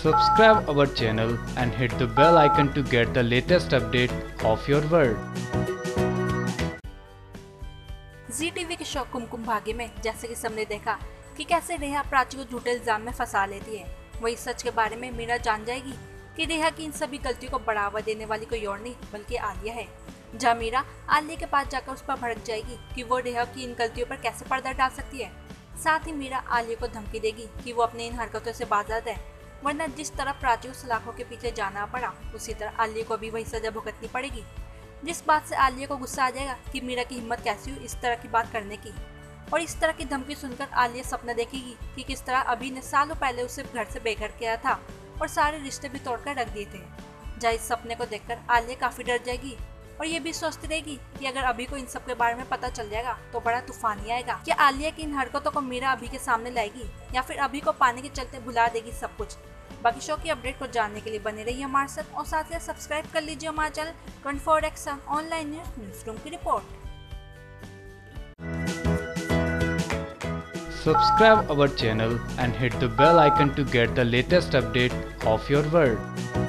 Subscribe our channel and hit the bell icon to get the latest update of your world. Zee TV के show Kumkum Bhagya में जैसे कि सबने देखा कि कैसे रेहा प्राची को झूठे इल्जाम में फंसा लेती है, वही सच के बारे में मीरा जान जाएगी कि रेहा की इन सभी गलतियों को बढ़ावा देने वाली कोई और नहीं बल्कि आलिया है। जहाँ मीरा आलिया के पास जाकर उस पर भड़क जाएगी कि वो रेहा की इन गलतियों पर कैसे पर्दा डाल सकती है। साथ ही मीरा आलिया को धमकी देगी कि वो अपने इन हरकतों से बाज आ जाए, वरना जिस तरह प्राची को सलाखों के पीछे जाना पड़ा उसी तरह आलिया को भी वही सजा भुगतनी पड़ेगी। जिस बात से आलिया को गुस्सा आ जाएगा कि मीरा की हिम्मत कैसी हुई इस तरह की बात करने की। और इस तरह की धमकी सुनकर आलिया सपना देखेगी कि किस तरह अभी ने सालों पहले उसे घर से बेघर किया था और सारे रिश्ते भी तोड़कर रख दिए थे। जहाँ इस सपने को देखकर आलिया काफी डर जाएगी और ये भी सोचती रहेगी कि अगर अभी को इन सब के बारे में पता चल जाएगा तो बड़ा तूफान ही आएगा। क्या आलिया की इन हरकतों को मीरा अभी के सामने लाएगी या फिर अभी को पाने के चलते भुला देगी सब कुछ। बाकी शो की अपडेट को जानने के लिए बने रहिए हमारे साथ और साथ ही सब्सक्राइब कर लीजिए हमारा channel 24x online news room की report. Subscribe our channel and hit the bell icon to get the latest update of your world.